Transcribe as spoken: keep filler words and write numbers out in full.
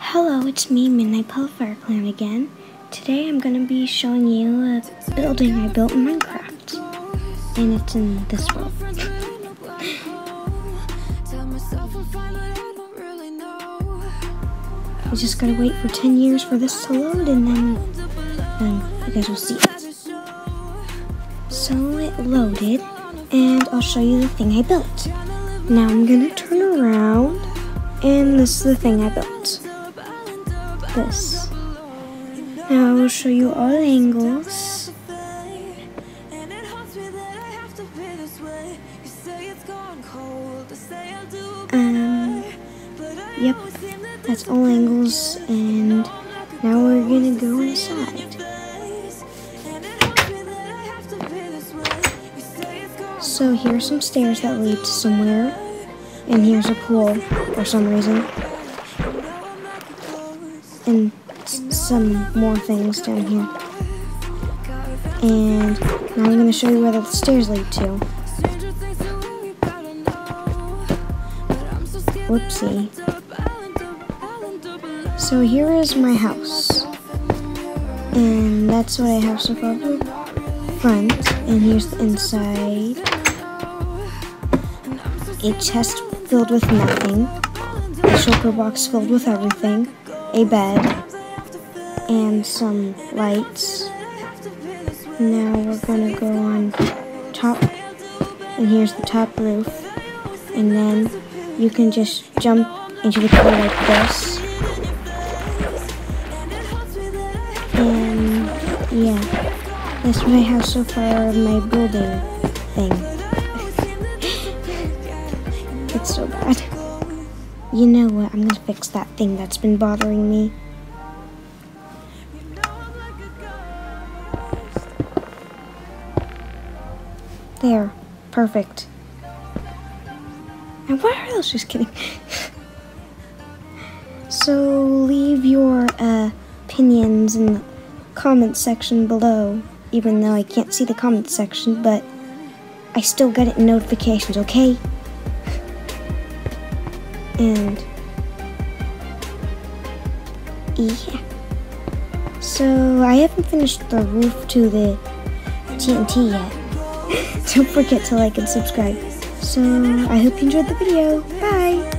Hello, it's me, Midnight Pelifer Clan again. Today I'm going to be showing you a building I built in Minecraft. And it's in this world. I just gotta wait for ten years for this to load and then um, you guys will see it. So it loaded and I'll show you the thing I built. Now I'm gonna turn around and this is the thing I built. This. Now I will show you all the angles. Um, yep, that's all angles, and now we're gonna go inside. So here's some stairs that lead to somewhere, and here's a pool for some reason. And some more things down here. And now I'm going to show you where the stairs lead to. Whoopsie. So here is my house. And that's what I have so far for front. And here's the inside. A chest filled with nothing. A shulker box filled with everything. A bed, and some lights. Now we're gonna go on top, and here's the top roof, and then you can just jump into the pool like this. And yeah, that's what I have so far of my building thing. It's so bad. You know what, I'm gonna fix that thing that's been bothering me. There, perfect. And what are those? Just kidding. So leave your uh, opinions in the comment section below, even though I can't see the comment section, but I still get it in notifications, okay? And yeah, so I haven't finished the roof to the T N T yet. Don't forget to like and subscribe. So I hope you enjoyed the video. Bye!